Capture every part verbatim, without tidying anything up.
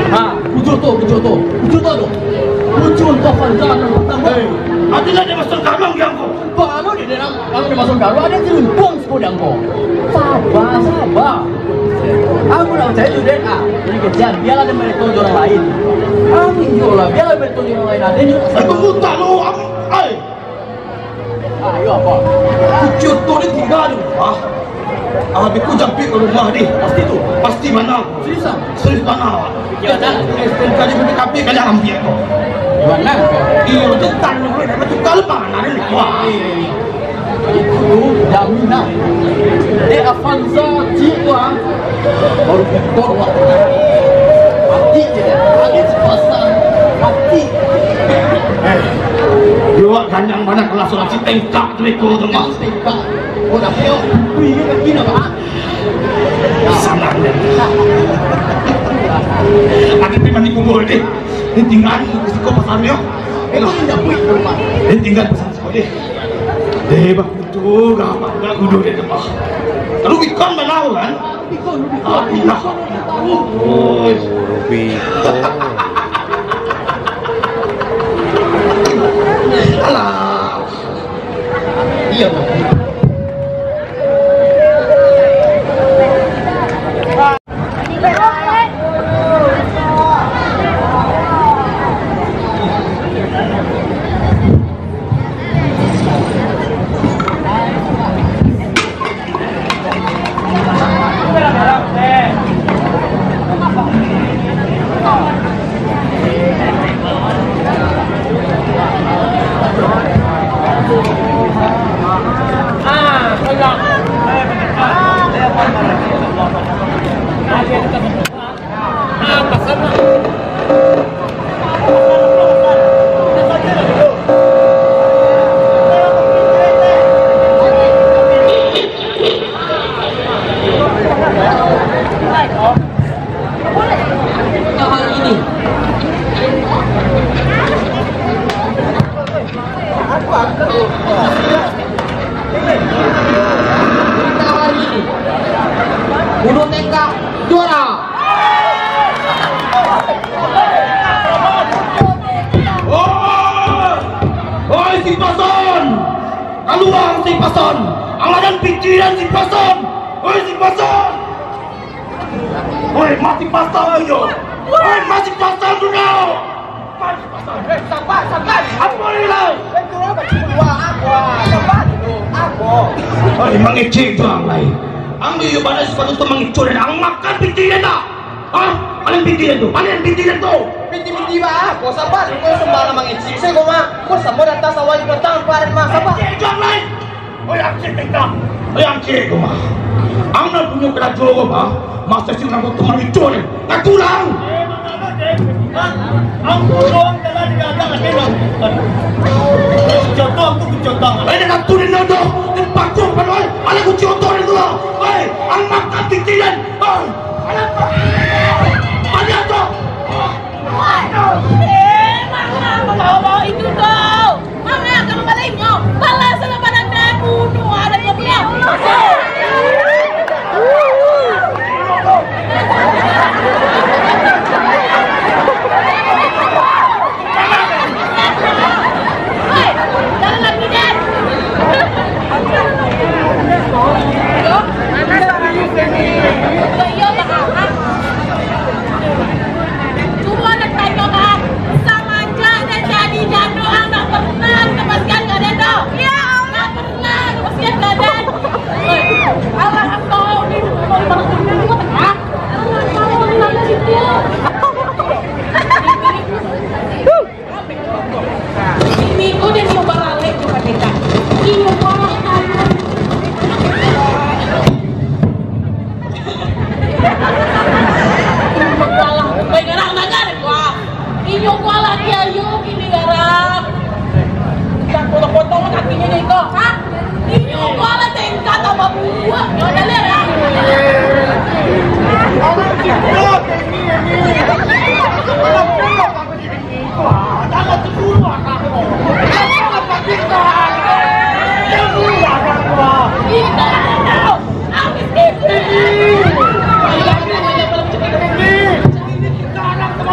Ha, Bujoto, Bujoto, Bujoto tu. Bujoto panjang petang. Hei, ada dia masuk karang yang kau. Kalau dia dalam, kalau dia masuk garu ada jerumpung sepuluh kau. Sabar, sabar. Aku nak percaya juga ah. Jadi kejam, biarlah dia mereton orang lain. Aku jual, biarlah mereton orang lain. Ada ni. Aku buta lo, aku. Hei. Ayo apa? Bujoto ni tiga tu. Ah. Habis ku jampi ke rumah ni. Pasti tu. Pasti mana? Seriusan? Serius mana? Ya dah. Kali ni kapi kali ambil kau. Mana? Iyo tu tan ni, tu kalau mana ni wah. Itu jaminan. Eh Avanza Cikuang baru pikir wah. Mati je. Lagi sepasang mati. Eh, dia gandang mana kelas orang si tengkak tu ikut tu mah. Tengkak. Oh dah peo. Wih, ni kaki nak apa? Sangat ni. Ada teman ni kumpul ni. Ni tinggal di sekolah pasar dia. Eh, kau ni dah buat rumah. Ni tinggal pasar sekolah dia. Eh, bak tu gapa? Nak duduk di tempat. Lalu ikan mana kan? Ikon, Ah, iya. Oh, Rubito. Alah. iya. Bunuh teka juara. Oh, oi si Pason, keluar si Pason, anggaran pikiran si Pason, oi si Pason, oi mati Pason yo, oi mati Pason tu kau, mati Pason, Eh, sabar, sabar. apa ni lah? Eh, kau apa keluar aku? Sabar dulu, aku. Oi mengecek orang lain, ambil yo pada sepatu tu mengecek dan ang makan pikiran dah, ah, kalian pikiran tu, kalian pikiran tu. Binti-binti ba ako? Sabar, kau sembah namang itsik. Saya kau mah, kau sambut atas awal itu tahun kemarin mah. Sabar. Cek orang lain. Oi ang cek tengah, oi ang cek rumah. Ang nak punya kerajaan rumah, masa si orang tu mengecek ni, tak kurang. Ang tulong telah didagang lagi dong. Contoh aku contoh. Eh nak tu ni nodo, ni pakung panoi, ala ku contoh ni tu. Eh, ang makan pikiran. Eh, ala tu. Ada tu. Eh, mana bawa itu kau? Mana kamu baliknya? Balas sama badan dan bunuh ada yang punya. Hei, jangan lagi deh. Yo, mana orang ini? Yo, bakal. Cuma nak tanya kan, sama aja dan jadi jatuh anak pernah kepastian gak ada dong. Iya, nggak pernah kepastian gak ada. Allah kau ni mau bertemu ah? Allah kau ni mana situ? Ini kau dia mau balik tu kita. Ini kau Inyo ko lagi ayo gini garang. Jangan potong-potong kakinya deh kok, ha? Inyo ko ala tengka tambah buah. Yo dale ya. Orang kita ini ini. Kalau kalau kamu jadi itu, jangan dulu aku. Apa kita? Yang dulu aku. Kita tahu. Habis itu. Ini. Ini sekarang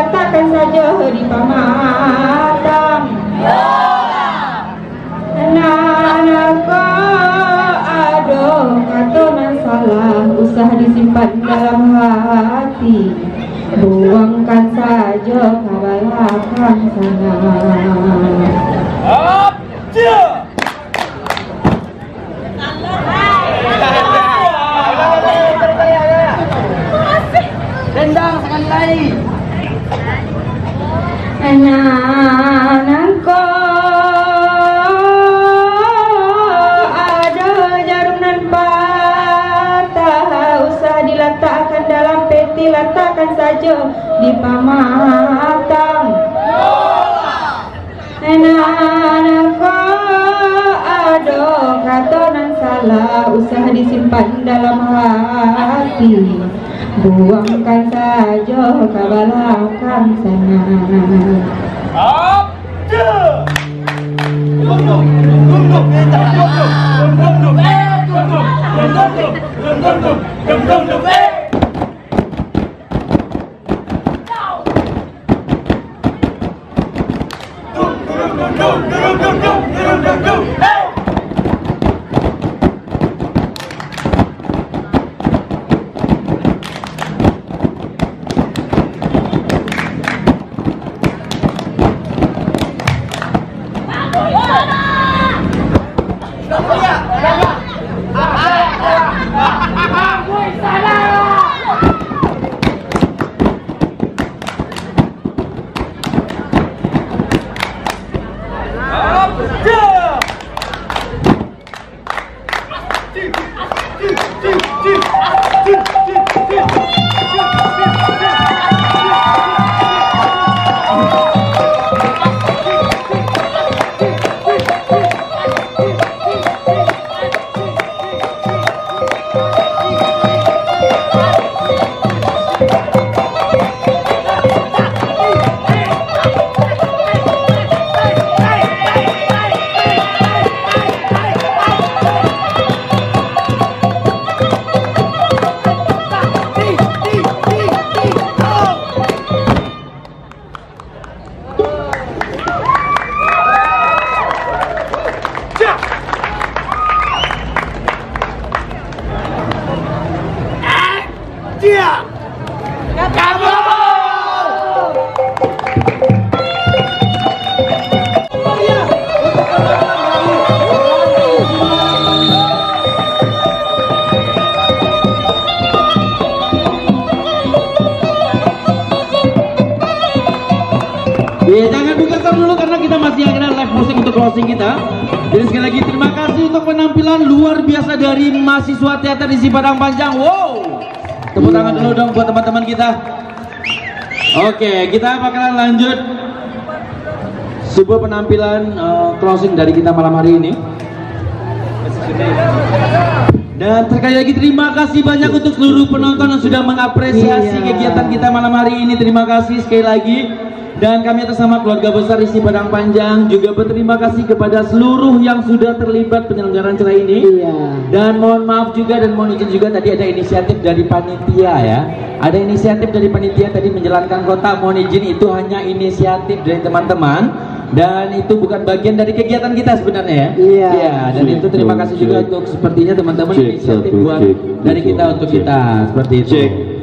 diletakkan saja di pamatang. Anak-anak aduh katonan salah, usah disimpan dalam hati, buangkan saja ke belakang sana. Dendang sangat lain. Anak-anak ada jarum dan patah, usah diletakkan dalam peti, letakkan saja di pamatang. Anak-anak ada katonan salah, usah disimpan dalam hati, buangkan saja ke belakang sana. Ya, jangan buka dulu karena kita masih akan live musik untuk closing kita. Jadi sekali lagi terima kasih untuk penampilan luar biasa dari mahasiswa teater di Si Padang Panjang. Wow, tepuk tangan dulu dong buat teman-teman kita. Oke, kita bakalan lanjut sebuah penampilan uh, closing dari kita malam hari ini. Dan sekali lagi terima kasih banyak untuk seluruh penonton yang sudah mengapresiasi iya. kegiatan kita malam hari ini. Terima kasih sekali lagi. Dan kami atas nama keluarga besar Si Padang Panjang juga berterima kasih kepada seluruh yang sudah terlibat penyelenggaraan acara ini. Iya. Dan mohon maaf juga dan mohon izin juga tadi ada inisiatif dari panitia ya. Ada inisiatif dari panitia tadi menjalankan kotak. Mohon izin itu hanya inisiatif dari teman-teman. Dan itu bukan bagian dari kegiatan kita sebenarnya ya. Iya. Ya, dan cek, itu terima kasih juga cek. Untuk sepertinya teman-teman inisiatif buat cek, dari kita untuk kita seperti itu. Cek.